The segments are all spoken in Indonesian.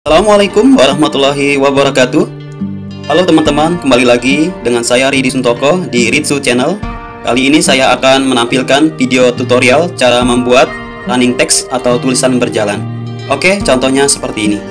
Assalamualaikum warahmatullahi wabarakatuh. Halo teman-teman, kembali lagi dengan saya Ridi Suntoko di Ritsu Channel. Kali ini saya akan menampilkan video tutorial cara membuat running text atau tulisan berjalan. Oke, contohnya seperti ini.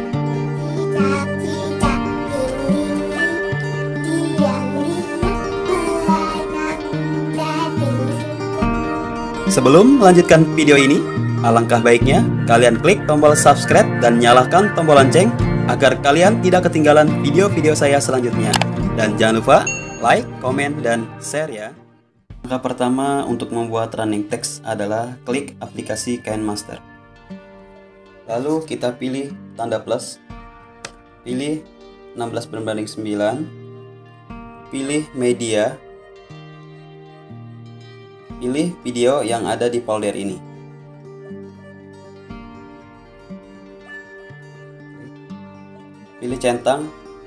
Sebelum melanjutkan video ini, alangkah baiknya kalian klik tombol subscribe dan nyalakan tombol lonceng agar kalian tidak ketinggalan video-video saya selanjutnya. Dan jangan lupa like, komen, dan share ya. Langkah pertama untuk membuat running text adalah klik aplikasi KineMaster. Lalu kita pilih tanda plus, pilih 16:9, pilih media, pilih video yang ada di folder ini. Pilih centang,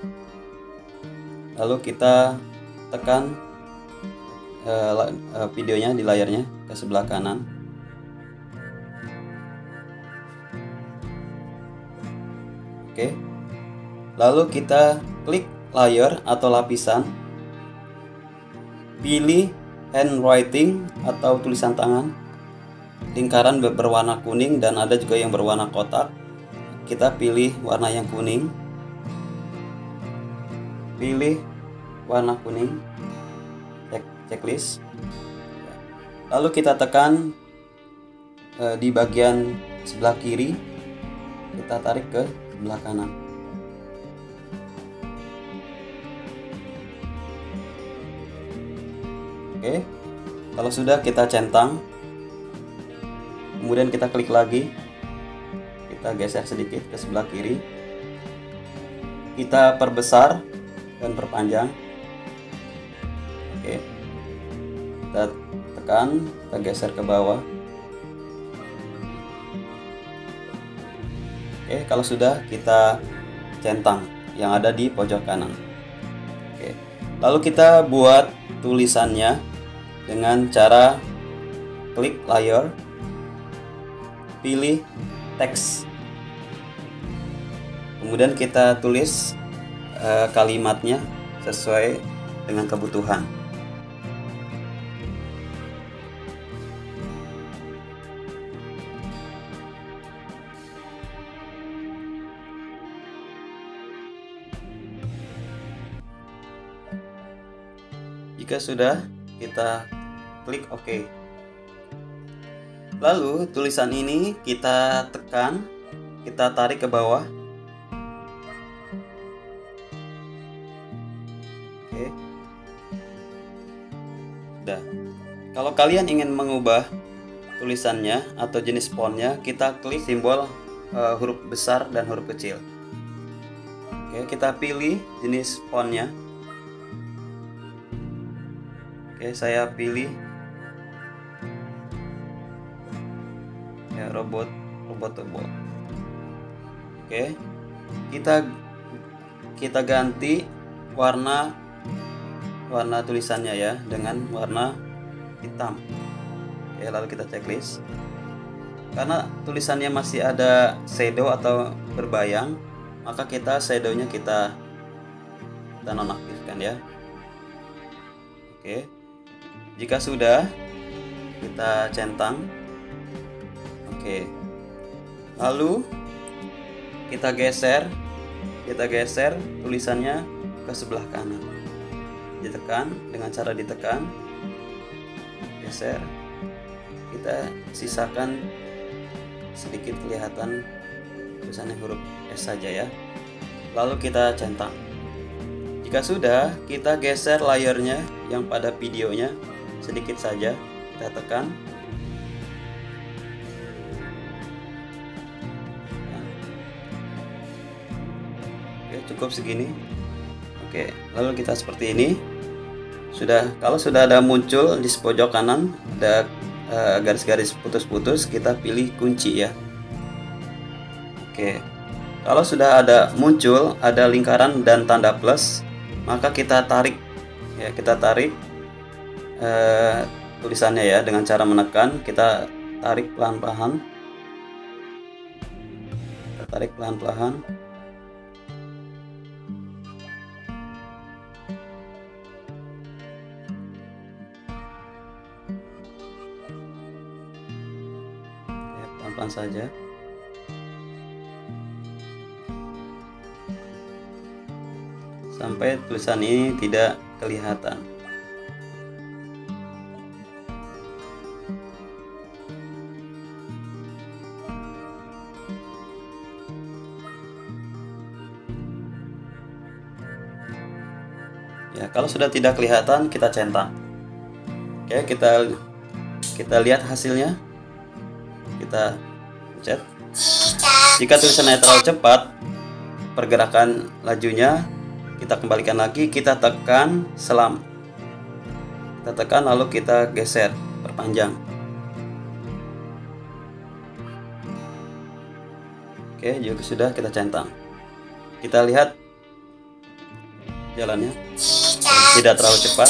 lalu kita tekan videonya di layarnya ke sebelah kanan. Oke, lalu kita klik layer atau lapisan, pilih handwriting atau tulisan tangan, lingkaran berwarna kuning dan ada juga yang berwarna kotak. Kita pilih warna yang kuning, pilih warna kuning, checklist, lalu kita tekan di bagian sebelah kiri, kita tarik ke sebelah kanan. Oke, kalau sudah kita centang, kemudian kita klik lagi, kita geser sedikit ke sebelah kiri, kita perbesar dan perpanjang. Oke, kita tekan, kita geser ke bawah. Oke, kalau sudah kita centang yang ada di pojok kanan. Oke, lalu kita buat tulisannya dengan cara klik layer, pilih teks, kemudian kita tulis kalimatnya sesuai dengan kebutuhan. Jika sudah, kita klik OK. Lalu tulisan ini kita tekan, kita tarik ke bawah. Oke. Sudah. Kalau kalian ingin mengubah tulisannya atau jenis fontnya, kita klik simbol huruf besar dan huruf kecil. Oke, kita pilih jenis fontnya. Oke, saya pilih ya robot. Oke, kita ganti warna tulisannya ya dengan warna hitam. Oke, lalu kita checklist. Karena tulisannya masih ada shadow atau berbayang, maka shadownya kita nonaktifkan ya. Oke, jika sudah, kita centang. Oke, lalu kita geser tulisannya ke sebelah kanan. Ditekan, dengan cara ditekan, geser, kita sisakan sedikit kelihatan tulisannya huruf S saja ya. Lalu kita centang. Jika sudah, kita geser layarnya yang pada videonya sedikit saja, kita tekan. Oke, cukup segini. Oke, lalu kita seperti ini. Kalau sudah ada muncul di pojok kanan ada garis-garis putus-putus, kita pilih kunci ya. Oke, kalau sudah ada muncul ada lingkaran dan tanda plus, maka kita tarik ya, tulisannya ya dengan cara menekan, kita tarik pelan-pelan, kita tarik pelan-pelan. Pelan-pelan saja. Sampai tulisan ini tidak kelihatan. Ya, kalau sudah tidak kelihatan, kita centang. Oke, kita lihat hasilnya. Kita pencet. Jika tulisannya terlalu cepat, pergerakan lajunya kita kembalikan lagi, kita tekan selam. Kita tekan lalu kita geser, perpanjang. Oke, juga sudah kita centang. Kita lihat jalannya. Tidak terlalu cepat.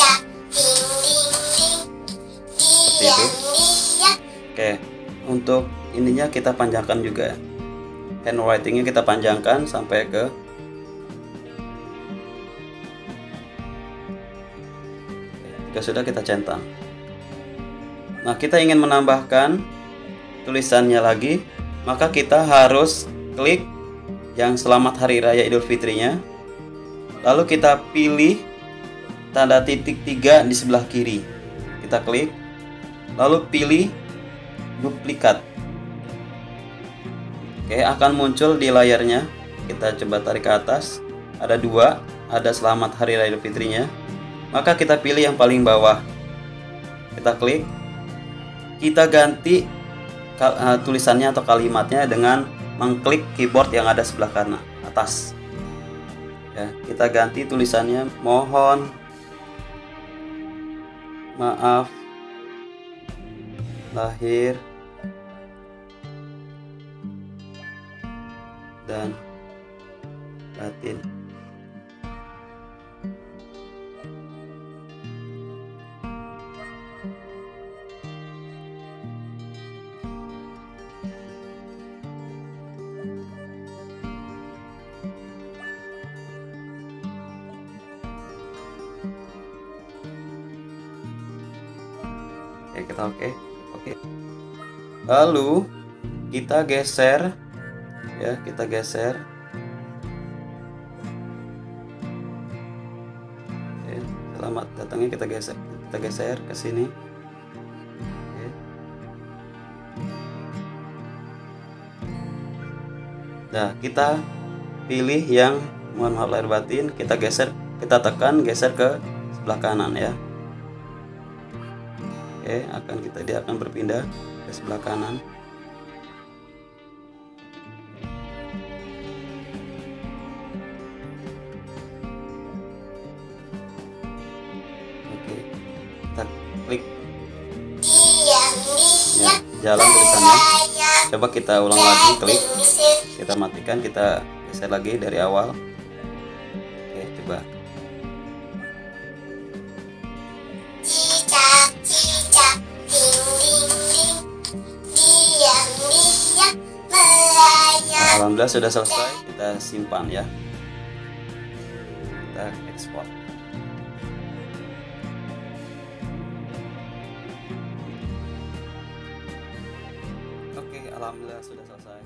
Seperti itu. Oke, untuk ininya kita panjangkan juga. Handwritingnya kita panjangkan sampai ke jika sudah kita centang. Nah, kita ingin menambahkan tulisannya lagi, maka kita harus klik yang Selamat Hari Raya Idul Fitrinya. Lalu kita pilih tanda titik 3 di sebelah kiri. Kita klik, lalu pilih duplikat. Oke, akan muncul di layarnya. Kita coba tarik ke atas. Ada 2, ada Selamat Hari Raya Idul Fitrinya. Maka kita pilih yang paling bawah. Kita klik. Kita ganti tulisannya atau kalimatnya dengan mengklik keyboard yang ada sebelah kanan atas. Ya, kita ganti tulisannya, mohon maaf lahir dan batin. Oke, kita oke. Lalu kita geser, ya, kita geser. Oke, selamat datangnya kita geser ke sini. Oke. Nah, kita pilih yang mohon maaf lahir batin, kita geser, kita tekan, geser ke sebelah kanan ya. Oke, dia akan berpindah ke sebelah kanan. Oke, kita klik. Ya, jalan tulisannya. Coba kita ulang lagi, klik. Kita matikan, kita geser lagi dari awal. Oke, coba. Alhamdulillah sudah selesai, kita simpan ya. Kita ekspor. Oke, alhamdulillah sudah selesai.